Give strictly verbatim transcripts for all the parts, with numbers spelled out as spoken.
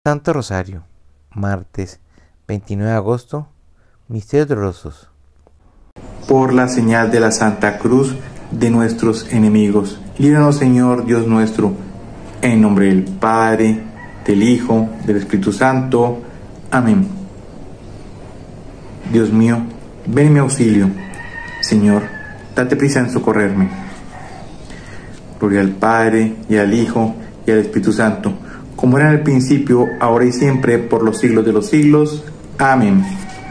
Santo Rosario, martes veintinueve de agosto, Misterios Dolorosos. Por la señal de la Santa Cruz de nuestros enemigos, líbranos, Señor Dios nuestro, en nombre del Padre, del Hijo, del Espíritu Santo. Amén. Dios mío, ven en mi auxilio. Señor, date prisa en socorrerme. Gloria al Padre, y al Hijo, y al Espíritu Santo, como era en el principio, ahora y siempre, por los siglos de los siglos. Amén.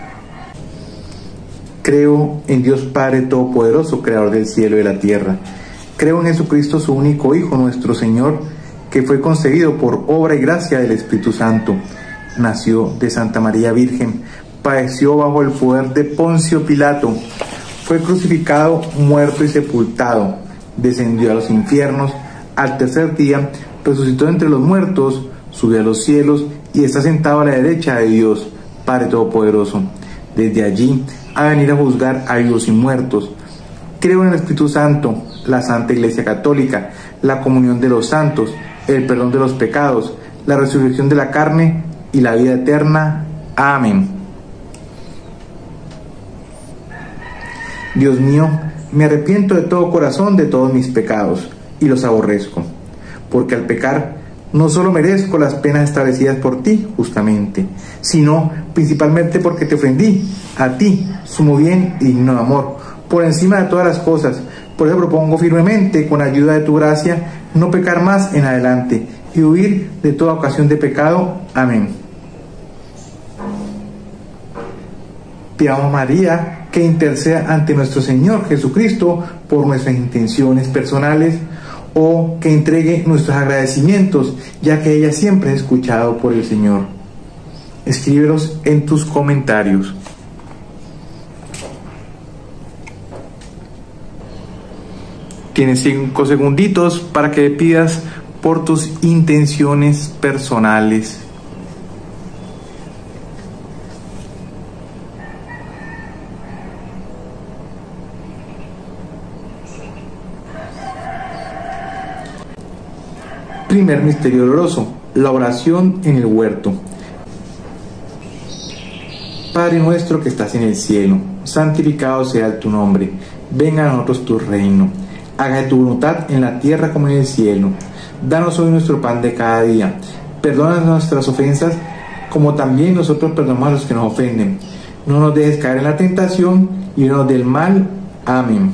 Creo en Dios Padre Todopoderoso, Creador del cielo y de la tierra. Creo en Jesucristo, su único Hijo, nuestro Señor, que fue concebido por obra y gracia del Espíritu Santo. Nació de Santa María Virgen, padeció bajo el poder de Poncio Pilato, fue crucificado, muerto y sepultado, descendió a los infiernos, al tercer día resucitó entre los muertos, subió a los cielos y está sentado a la derecha de Dios, Padre Todopoderoso. Desde allí a venir a juzgar a vivos y muertos. Creo en el Espíritu Santo, la Santa Iglesia Católica, la comunión de los santos, el perdón de los pecados, la resurrección de la carne y la vida eterna. Amén. Dios mío, me arrepiento de todo corazón de todos mis pecados y los aborrezco, porque al pecar no solo merezco las penas establecidas por ti justamente, sino principalmente porque te ofendí, a ti, sumo bien y digno de amor, por encima de todas las cosas. Por eso propongo firmemente, con ayuda de tu gracia, no pecar más en adelante y huir de toda ocasión de pecado. Amén. Pidamos a María que interceda ante nuestro Señor Jesucristo por nuestras intenciones personales, o que entregue nuestros agradecimientos, ya que ella siempre es escuchado por el Señor. Escríbelos en tus comentarios. Tienes cinco segunditos para que pidas por tus intenciones personales. Primer misterio doloroso, la oración en el huerto. Padre nuestro que estás en el cielo, santificado sea tu nombre. Venga a nosotros tu reino. Haga tu voluntad en la tierra como en el cielo. Danos hoy nuestro pan de cada día. Perdona nuestras ofensas, como también nosotros perdonamos a los que nos ofenden. No nos dejes caer en la tentación y líbranos del mal. Amén.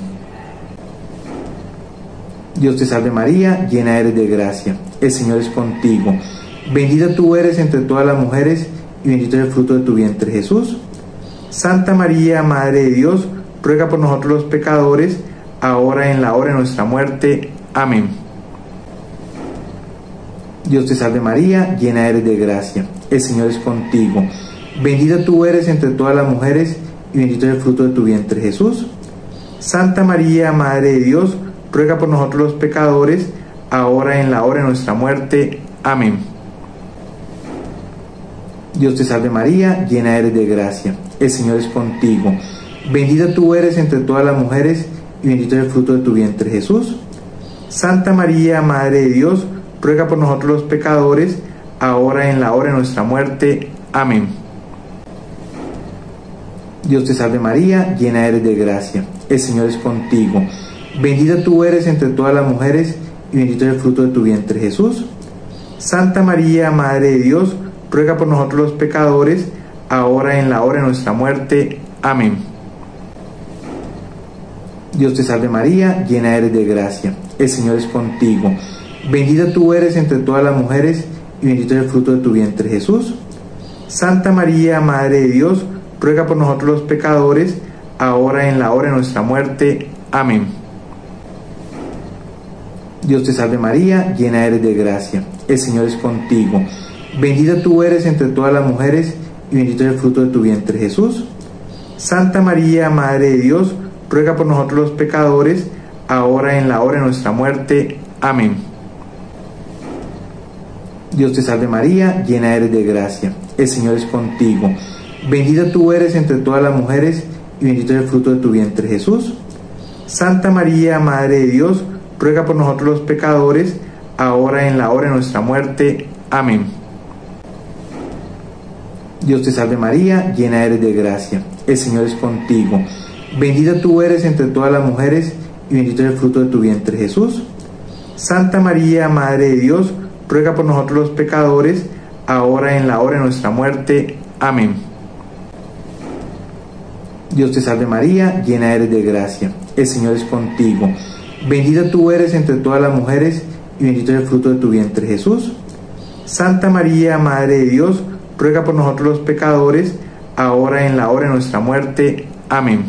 Dios te salve María, llena eres de gracia. El Señor es contigo. Bendita tú eres entre todas las mujeres y bendito es el fruto de tu vientre, Jesús. Santa María, Madre de Dios, ruega por nosotros los pecadores, ahora y en la hora de nuestra muerte. Amén. Dios te salve María, llena eres de gracia. El Señor es contigo. Bendita tú eres entre todas las mujeres y bendito es el fruto de tu vientre, Jesús. Santa María, Madre de Dios, ruega por nosotros los pecadores, ahora y en la hora de nuestra muerte. Amén. Dios te salve María, llena eres de gracia. El Señor es contigo. Bendita tú eres entre todas las mujeres y bendito es el fruto de tu vientre, Jesús. Santa María, Madre de Dios, ruega por nosotros los pecadores, ahora y en la hora de nuestra muerte. Amén. Dios te salve María, llena eres de gracia. El Señor es contigo. Bendita tú eres entre todas las mujeres y bendito es el fruto de tu vientre, Jesús. Santa María, Madre de Dios, ruega por nosotros los pecadores, ahora y en la hora de nuestra muerte. Amén. Dios te salve María, llena eres de gracia. El Señor es contigo. Bendita tú eres entre todas las mujeres y bendito es el fruto de tu vientre, Jesús. Santa María, Madre de Dios, ruega por nosotros los pecadores, ahora y en la hora de nuestra muerte. Amén. Dios te salve María, llena eres de gracia. El Señor es contigo. Bendita tú eres entre todas las mujeres y bendito es el fruto de tu vientre, Jesús. Santa María, Madre de Dios, ruega por nosotros los pecadores, ahora y en la hora de nuestra muerte. Amén. Dios te salve María, llena eres de gracia. El Señor es contigo. Bendita tú eres entre todas las mujeres y bendito es el fruto de tu vientre, Jesús. Santa María, Madre de Dios, ruega por nosotros los pecadores, ahora y en la hora de nuestra muerte. Amén. Dios te salve María, llena eres de gracia, el Señor es contigo. Bendita tú eres entre todas las mujeres, y bendito es el fruto de tu vientre Jesús. Santa María, Madre de Dios, ruega por nosotros los pecadores, ahora y en la hora de nuestra muerte. Amén. Dios te salve María, llena eres de gracia, el Señor es contigo. Bendita tú eres entre todas las mujeres, y bendito es el fruto de tu vientre Jesús. Santa María, Madre de Dios, ruega por nosotros los pecadores, ahora y en la hora de nuestra muerte. Amén.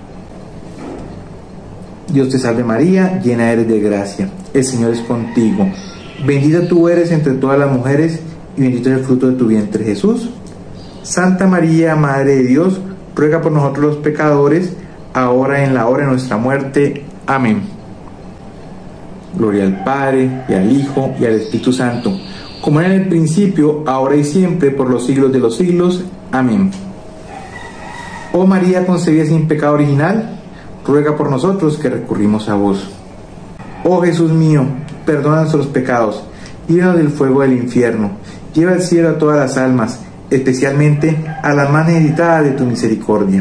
Dios te salve María, llena eres de gracia, el Señor es contigo. Bendita tú eres entre todas las mujeres, y bendito es el fruto de tu vientre Jesús. Santa María, Madre de Dios, ruega por nosotros los pecadores, ahora y en la hora de nuestra muerte. Amén. Gloria al Padre, y al Hijo, y al Espíritu Santo, como era en el principio, ahora y siempre, por los siglos de los siglos. Amén. Oh María concebida sin pecado original, ruega por nosotros que recurrimos a vos. Oh Jesús mío, perdona nuestros pecados, líbranos del fuego del infierno, lleva al cielo a todas las almas, especialmente a las más necesitadas de tu misericordia.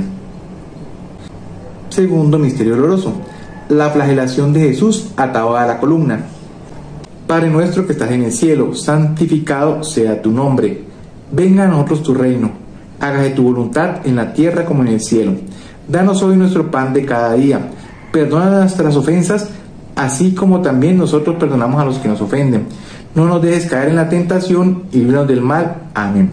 Segundo misterio doloroso, la flagelación de Jesús atado a la columna. Padre nuestro que estás en el cielo, santificado sea tu nombre. Venga a nosotros tu reino. Hágase tu voluntad en la tierra como en el cielo. Danos hoy nuestro pan de cada día. Perdona nuestras ofensas, así como también nosotros perdonamos a los que nos ofenden. No nos dejes caer en la tentación y líbranos del mal. Amén.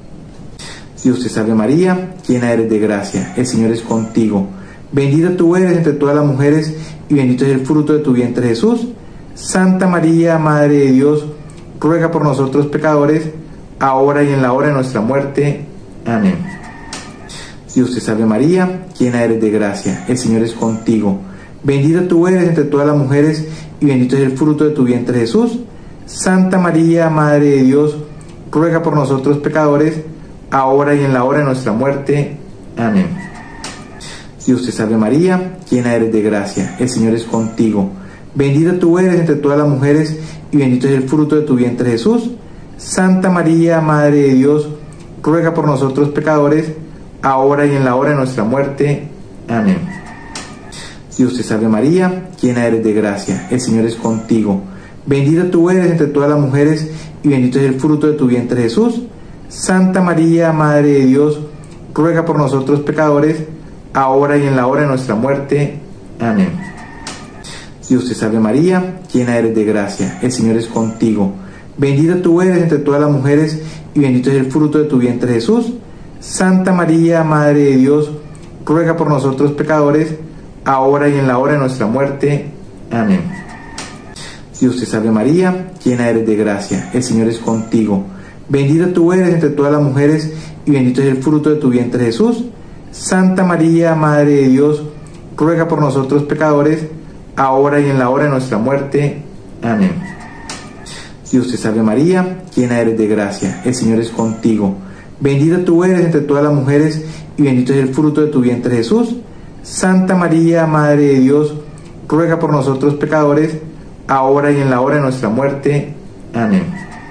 Dios te salve María, llena eres de gracia, el Señor es contigo. Bendita tú eres entre todas las mujeres, y bendito es el fruto de tu vientre Jesús. Santa María, Madre de Dios, ruega por nosotros pecadores, ahora y en la hora de nuestra muerte. Amén. Dios te salve María, llena eres de gracia, el Señor es contigo. Bendita tú eres entre todas las mujeres, y bendito es el fruto de tu vientre Jesús. Santa María, Madre de Dios, ruega por nosotros pecadores, ahora y en la hora de nuestra muerte. Amén. Dios te salve María, llena eres de gracia, el Señor es contigo. Bendita tú eres entre todas las mujeres, y bendito es el fruto de tu vientre Jesús. Santa María, Madre de Dios, ruega por nosotros pecadores, ahora y en la hora de nuestra muerte. Amén. Dios te salve María, llena eres de gracia, el Señor es contigo. Bendita tú eres entre todas las mujeres, y bendito es el fruto de tu vientre Jesús. Santa María, Madre de Dios, ruega por nosotros pecadores, ahora y en la hora de nuestra muerte. Amén. Dios te salve María, llena eres de gracia, el Señor es contigo. Bendita tú eres entre todas las mujeres, y bendito es el fruto de tu vientre Jesús. Santa María, Madre de Dios, ruega por nosotros pecadores, ahora y en la hora de nuestra muerte. Amén. Dios te salve María, llena eres de gracia, el Señor es contigo. Bendita tú eres entre todas las mujeres, y bendito es el fruto de tu vientre Jesús. Santa María, Madre de Dios, ruega por nosotros pecadores, ahora y en la hora de nuestra muerte. Amén. Dios te salve María, llena eres de gracia, el Señor es contigo. Bendita tú eres entre todas las mujeres, y bendito es el fruto de tu vientre Jesús. Santa María, Madre de Dios, ruega por nosotros pecadores, ahora y en la hora de nuestra muerte. Amén.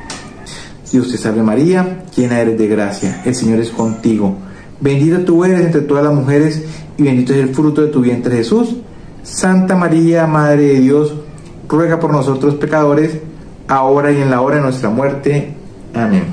Dios te salve María, llena eres de gracia, el Señor es contigo. Bendita tú eres entre todas las mujeres, y bendito es el fruto de tu vientre Jesús. Santa María, Madre de Dios, ruega por nosotros pecadores, ahora y en la hora de nuestra muerte. Amén.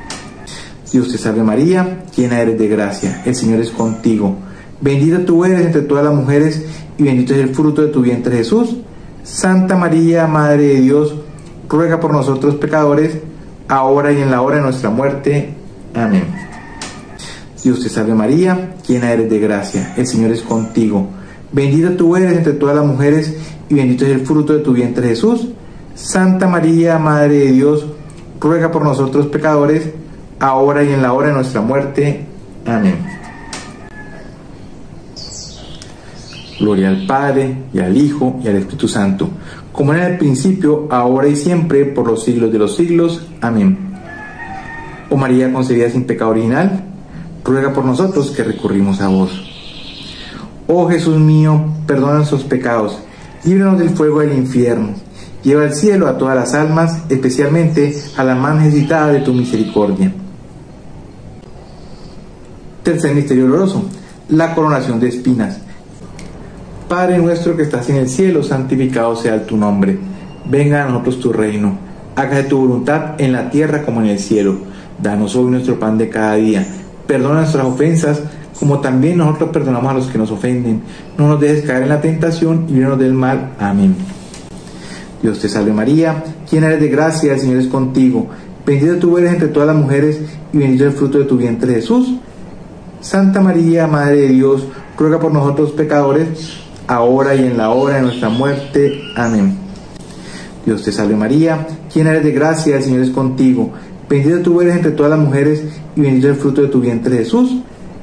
Dios te salve María, llena eres de gracia, el Señor es contigo. Bendita tú eres entre todas las mujeres, y bendito es el fruto de tu vientre Jesús. Santa María, Madre de Dios, ruega por nosotros pecadores, ahora y en la hora de nuestra muerte. Amén. Dios te salve María, llena eres de gracia, el Señor es contigo. Bendita tú eres entre todas las mujeres, y bendito es el fruto de tu vientre Jesús. Santa María, Madre de Dios, ruega por nosotros pecadores, ahora y en la hora de nuestra muerte. Amén. Gloria al Padre, y al Hijo, y al Espíritu Santo, como era en el principio, ahora y siempre, por los siglos de los siglos. Amén. Oh María concebida sin pecado original, ruega por nosotros que recurrimos a vos. Oh Jesús mío, perdona nuestros pecados, líbranos del fuego del infierno, lleva al cielo a todas las almas, especialmente a las más necesitadas de tu misericordia. Tercer misterio doloroso, la coronación de espinas. Padre nuestro que estás en el cielo, santificado sea tu nombre. Venga a nosotros tu reino. Hágase tu voluntad en la tierra como en el cielo. Danos hoy nuestro pan de cada día. Perdona nuestras ofensas, como también nosotros perdonamos a los que nos ofenden. No nos dejes caer en la tentación y líbranos del mal. Amén. Dios te salve María, llena eres de gracia, el Señor es contigo. Bendita tú eres entre todas las mujeres y bendito es el fruto de tu vientre Jesús. Santa María, Madre de Dios, ruega por nosotros pecadores, ahora y en la hora de nuestra muerte. Amén. Dios te salve María, llena eres de gracia, el Señor es contigo. Bendita tú eres entre todas las mujeres y bendito es el fruto de tu vientre Jesús.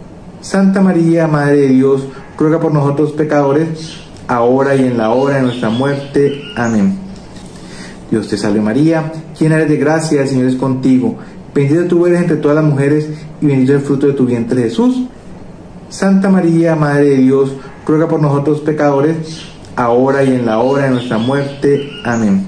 Santa María, Madre de Dios, ruega por nosotros pecadores, ahora y en la hora de nuestra muerte. Amén. Dios te salve María, llena eres de gracia, el Señor es contigo. Bendita tú eres entre todas las mujeres y bendito es el fruto de tu vientre Jesús. Santa María, Madre de Dios, ruega por nosotros pecadores, ahora y en la hora de nuestra muerte. Amén.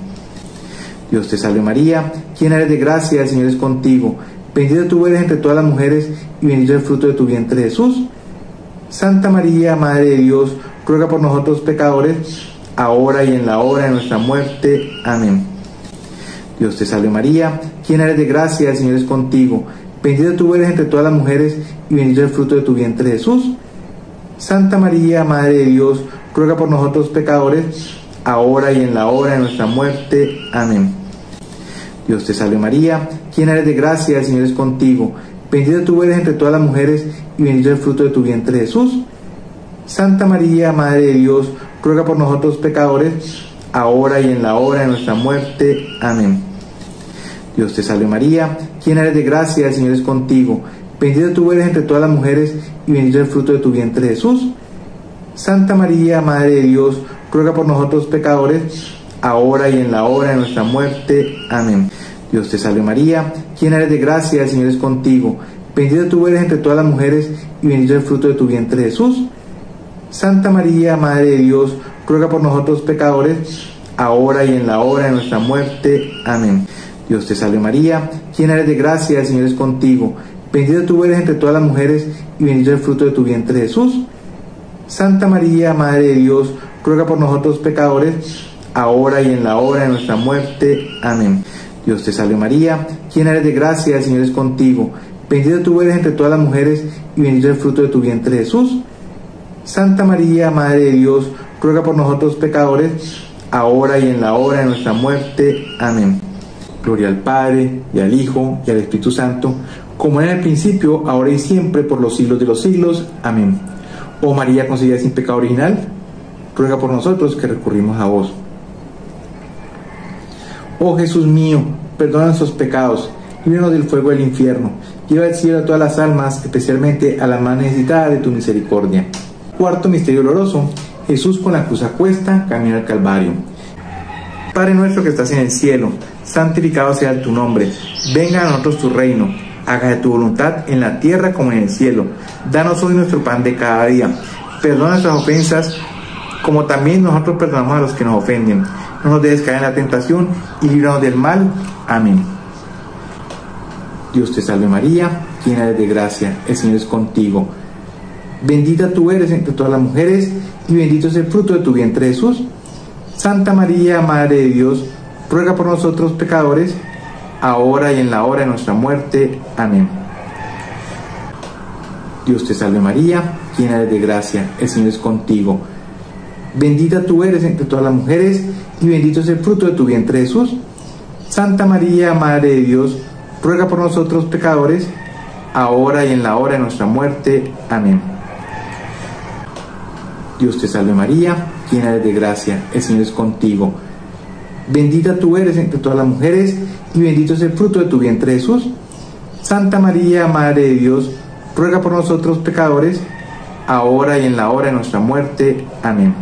Dios te salve María, llena eres de gracia, el Señor es contigo. Bendita tú eres entre todas las mujeres y bendito es el fruto de tu vientre Jesús. Santa María, Madre de Dios, ruega por nosotros pecadores, ahora y en la hora de nuestra muerte. Amén. Dios te salve María, llena eres de gracia, el Señor es contigo. Bendita tú eres entre todas las mujeres y bendito es el fruto de tu vientre Jesús. Santa María, Madre de Dios, ruega por nosotros pecadores, ahora y en la hora de nuestra muerte. Amén. Dios te salve María, llena eres de gracia, el Señor es contigo. Bendita tú eres entre todas las mujeres y bendito es el fruto de tu vientre Jesús. Santa María, Madre de Dios, ruega por nosotros pecadores, ahora y en la hora de nuestra muerte. Amén. Dios te salve María, llena eres de gracia, el Señor es contigo. Bendita tú eres entre todas las mujeres y bendito es el fruto de tu vientre Jesús. Santa María, Madre de Dios, ruega por nosotros pecadores, ahora y en la hora de nuestra muerte. Amén. Dios te salve María, llena eres de gracia, el Señor es contigo. Bendita tú eres entre todas las mujeres y bendito es el fruto de tu vientre Jesús. Santa María, Madre de Dios, ruega por nosotros pecadores, ahora y en la hora de nuestra muerte. Amén. Dios te salve María, llena eres de gracia, el Señor es contigo. Bendita tú eres entre todas las mujeres y bendito es el fruto de tu vientre Jesús. Santa María, Madre de Dios, ruega por nosotros pecadores, ahora y en la hora de nuestra muerte. Amén. Dios te salve María, llena eres de gracia, el Señor es contigo. Bendita tú eres entre todas las mujeres y bendito es el fruto de tu vientre Jesús. Santa María, Madre de Dios, ruega por nosotros pecadores, ahora y en la hora de nuestra muerte. Amén. Gloria al Padre, y al Hijo, y al Espíritu Santo, como era en el principio, ahora y siempre, por los siglos de los siglos. Amén. Oh María concebida sin pecado original, ruega por nosotros que recurrimos a vos. Oh Jesús mío, perdona nuestros pecados, líbranos del fuego del infierno, lleva al cielo a todas las almas, especialmente a las más necesitadas de tu misericordia. Cuarto misterio doloroso, Jesús con la cruz a cuesta camina al Calvario. Padre nuestro que estás en el cielo, santificado sea tu nombre. Venga a nosotros tu reino. Hágase tu voluntad en la tierra como en el cielo. Danos hoy nuestro pan de cada día. Perdona nuestras ofensas, como también nosotros perdonamos a los que nos ofenden. No nos dejes caer en la tentación y líbranos del mal. Amén. Dios te salve María, llena eres de gracia, el Señor es contigo. Bendita tú eres entre todas las mujeres y bendito es el fruto de tu vientre Jesús. Santa María, Madre de Dios, ruega por nosotros pecadores, ahora y en la hora de nuestra muerte. Amén. Dios te salve María, llena eres de gracia, el Señor es contigo. Bendita tú eres entre todas las mujeres y bendito es el fruto de tu vientre Jesús. Santa María, Madre de Dios, ruega por nosotros pecadores, ahora y en la hora de nuestra muerte. Amén. Dios te salve María, llena eres de gracia, el Señor es contigo. Bendita tú eres entre todas las mujeres y bendito es el fruto de tu vientre Jesús. Santa María, Madre de Dios, ruega por nosotros pecadores, ahora y en la hora de nuestra muerte. Amén.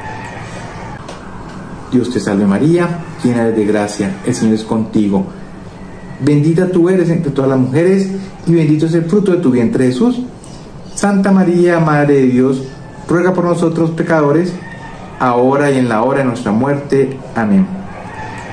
Dios te salve María, llena eres de gracia, el Señor es contigo. Bendita tú eres entre todas las mujeres y bendito es el fruto de tu vientre Jesús. Santa María, Madre de Dios, ruega por nosotros pecadores, ahora y en la hora de nuestra muerte. Amén.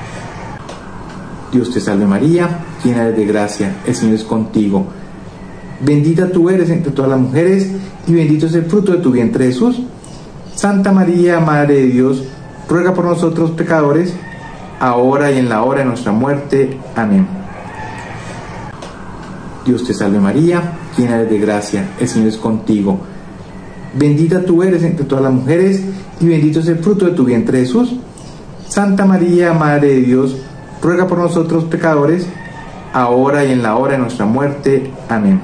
Dios te salve María, llena eres de gracia, el Señor es contigo. Bendita tú eres entre todas las mujeres, y bendito es el fruto de tu vientre, Jesús. Santa María, Madre de Dios, ruega por nosotros pecadores, ahora y en la hora de nuestra muerte. Amén. Dios te salve María, llena eres de gracia, el Señor es contigo. Bendita tú eres entre todas las mujeres, y bendito es el fruto de tu vientre, Jesús. Santa María, Madre de Dios, ruega por nosotros pecadores, ahora y en la hora de nuestra muerte. Amén.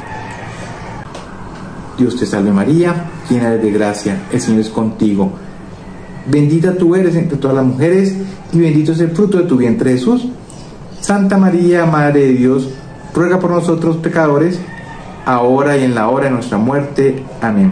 Dios te salve María, llena eres de gracia, el Señor es contigo. Bendita tú eres entre todas las mujeres, y bendito es el fruto de tu vientre, Jesús. Santa María, Madre de Dios, ruega por nosotros pecadores, ahora y en la hora de nuestra muerte. Amén.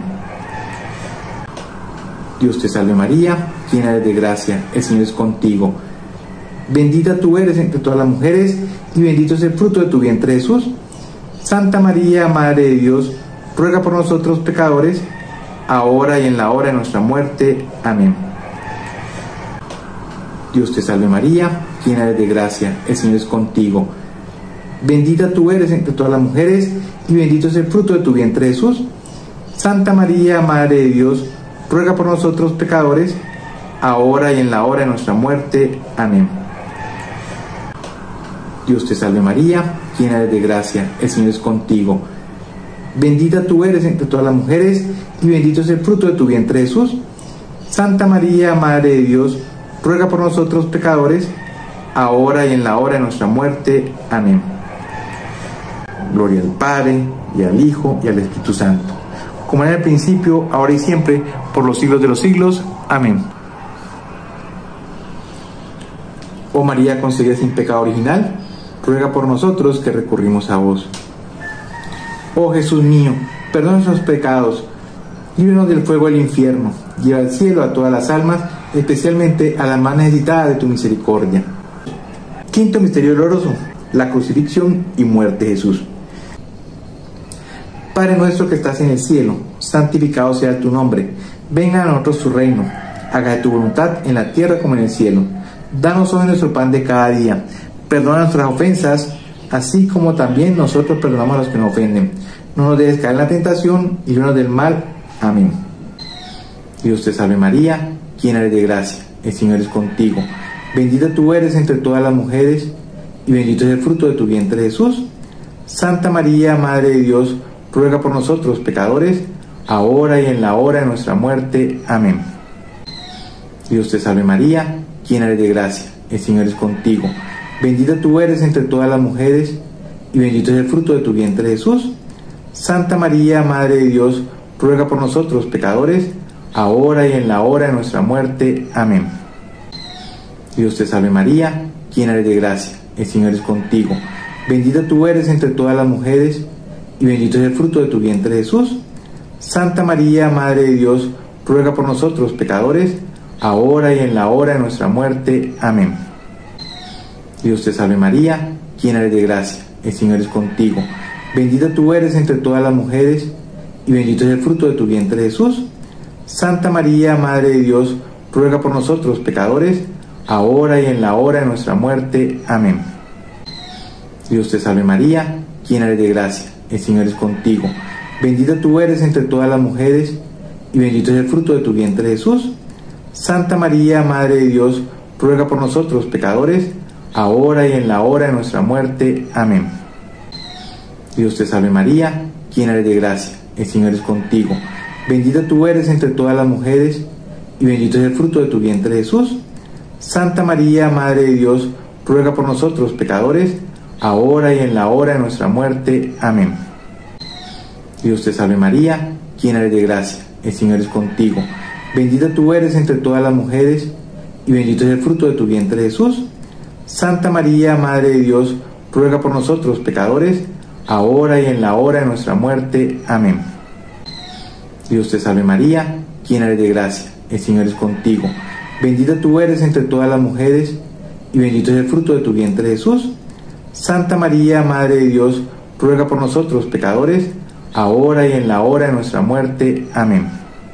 Dios te salve María, llena eres de gracia, el Señor es contigo. Bendita tú eres entre todas las mujeres, y bendito es el fruto de tu vientre, Jesús. Santa María, Madre de Dios, ruega por nosotros pecadores, ahora y en la hora de nuestra muerte. Amén. Dios te salve María, llena eres de gracia, el Señor es contigo. Bendita tú eres entre todas las mujeres, y bendito es el fruto de tu vientre, Jesús. Santa María, Madre de Dios, ruega por nosotros pecadores, ahora y en la hora de nuestra muerte. Amén. Dios te salve María, llena eres de gracia, el Señor es contigo. Bendita tú eres entre todas las mujeres, y bendito es el fruto de tu vientre, Jesús. Santa María, Madre de Dios, ruega por nosotros pecadores, ahora y en la hora de nuestra muerte. Amén. Gloria al Padre, y al Hijo, y al Espíritu Santo, como era en el principio, ahora y siempre, por los siglos de los siglos. Amén. Oh María concebida sin pecado original, ruega por nosotros que recurrimos a vos. Oh Jesús mío, perdona nuestros pecados, líbranos del fuego del infierno, lleva al cielo a todas las almas, especialmente a las más necesitadas de tu misericordia. Quinto misterio doloroso, la crucifixión y muerte de Jesús. Padre nuestro que estás en el cielo, santificado sea tu nombre. Venga a nosotros tu reino. Hágase tu voluntad en la tierra como en el cielo. Danos hoy nuestro pan de cada día. Perdona nuestras ofensas, así como también nosotros perdonamos a los que nos ofenden. No nos dejes caer en la tentación y líbranos del mal. Amén. Dios te salve María, llena eres de gracia, el Señor es contigo. Bendita tú eres entre todas las mujeres, y bendito es el fruto de tu vientre, Jesús. Santa María, Madre de Dios, ruega por nosotros pecadores, ahora y en la hora de nuestra muerte. Amén. Dios te salve María, llena eres de gracia, el Señor es contigo. Bendita tú eres entre todas las mujeres, y bendito es el fruto de tu vientre, Jesús. Santa María, Madre de Dios, ruega por nosotros pecadores, ahora y en la hora de nuestra muerte. Amén. Dios te salve María, llena eres de gracia, el Señor es contigo. Bendita tú eres entre todas las mujeres, y bendito es el fruto de tu vientre, Jesús. Santa María, Madre de Dios, ruega por nosotros pecadores, ahora y en la hora de nuestra muerte. Amén. Dios te salve María, llena eres de gracia, el Señor es contigo. Bendita tú eres entre todas las mujeres, y bendito es el fruto de tu vientre, Jesús. Santa María, Madre de Dios, ruega por nosotros pecadores, ahora y en la hora de nuestra muerte. Amén. Dios te salve María, llena eres de gracia, el Señor es contigo. Bendita tú eres entre todas las mujeres, y bendito es el fruto de tu vientre, Jesús. Santa María, Madre de Dios, ruega por nosotros pecadores, ahora y en la hora de nuestra muerte. Amén. Dios te salve María, llena eres de gracia, el Señor es contigo. Bendita tú eres entre todas las mujeres, y bendito es el fruto de tu vientre, Jesús. Santa María, Madre de Dios, ruega por nosotros pecadores, ahora y en la hora de nuestra muerte. Amén. Dios te salve María, llena eres de gracia, el Señor es contigo. Bendita tú eres entre todas las mujeres, y bendito es el fruto de tu vientre, Jesús. Santa María, Madre de Dios, ruega por nosotros pecadores, ahora y en la hora de nuestra muerte. Amén. Dios te salve María, llena eres de gracia, el Señor es contigo. Bendita tú eres entre todas las mujeres, y bendito es el fruto de tu vientre, Jesús. Santa María, Madre de Dios, ruega por nosotros pecadores, ahora y en la hora de nuestra muerte. Amén.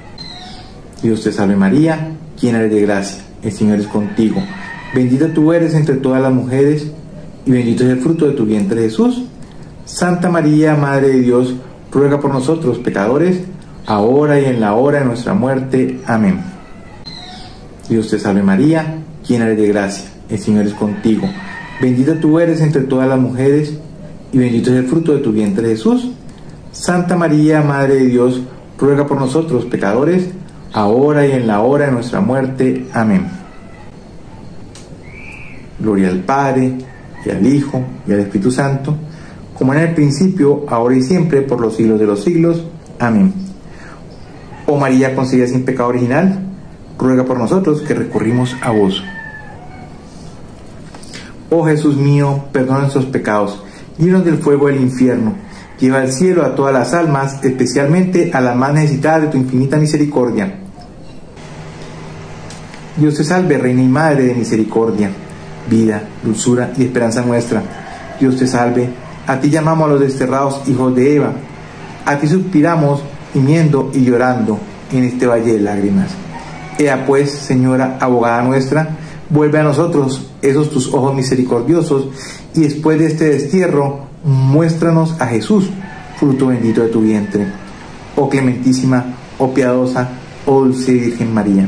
Dios te salve María, llena eres de gracia, el Señor es contigo. Bendita tú eres entre todas las mujeres, y bendito es el fruto de tu vientre, Jesús. Santa María, Madre de Dios, ruega por nosotros pecadores, ahora y en la hora de nuestra muerte. Amén. Dios te salve María, llena eres de gracia, el Señor es contigo. Bendita tú eres entre todas las mujeres, y bendito es el fruto de tu vientre Jesús. Santa María, Madre de Dios, ruega por nosotros pecadores, ahora y en la hora de nuestra muerte. Amén. Gloria al Padre, y al Hijo, y al Espíritu Santo, como en el principio, ahora y siempre, por los siglos de los siglos. Amén. Oh María concebida sin pecado original, ruega por nosotros que recurrimos a vos. Oh Jesús mío, perdona nuestros pecados, líbranos del fuego del infierno, lleva al cielo a todas las almas, especialmente a las más necesitadas de tu infinita misericordia. Dios te salve, Reina y Madre de misericordia, vida, dulzura y esperanza nuestra. Dios te salve, a ti llamamos a los desterrados hijos de Eva, a ti suspiramos, gimiendo y llorando en este valle de lágrimas. Ea pues, Señora, abogada nuestra, vuelve a nosotros esos tus ojos misericordiosos, y después de este destierro, muéstranos a Jesús, fruto bendito de tu vientre. Oh clementísima, oh piadosa, oh dulce Virgen María.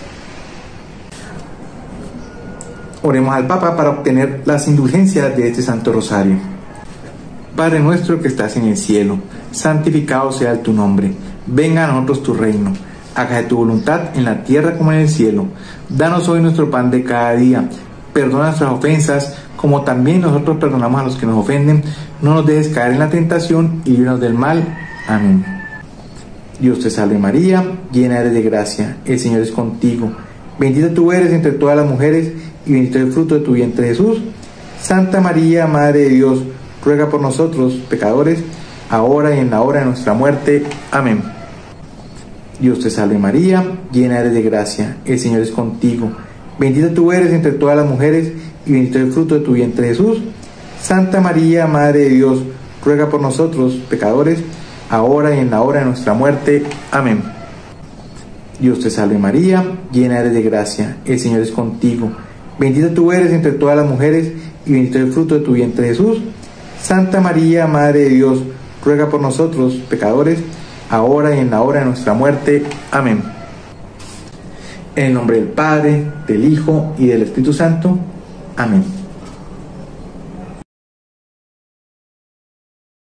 Oremos al Papa para obtener las indulgencias de este Santo Rosario. Padre nuestro que estás en el cielo, santificado sea tu nombre. Venga a nosotros tu reino. Hágase tu voluntad en la tierra como en el cielo. Danos hoy nuestro pan de cada día. Perdona nuestras ofensas, como también nosotros perdonamos a los que nos ofenden. No nos dejes caer en la tentación y líbranos del mal. Amén. Dios te salve María, llena eres de gracia, el Señor es contigo. Bendita tú eres entre todas las mujeres, y bendito es el fruto de tu vientre Jesús. Santa María, Madre de Dios, ruega por nosotros pecadores, ahora y en la hora de nuestra muerte. Amén. Dios te salve María, llena eres de gracia, el Señor es contigo. Bendita tú eres entre todas las mujeres, y bendito es el fruto de tu vientre Jesús. Santa María, Madre de Dios, ruega por nosotros pecadores, ahora y en la hora de nuestra muerte. Amén. Dios te salve María, llena eres de gracia, el Señor es contigo. Bendita tú eres entre todas las mujeres, y bendito es el fruto de tu vientre Jesús. Santa María, Madre de Dios, ruega por nosotros pecadores, ahora y en la hora de nuestra muerte. Amén. En el nombre del Padre, del Hijo y del Espíritu Santo. Amén.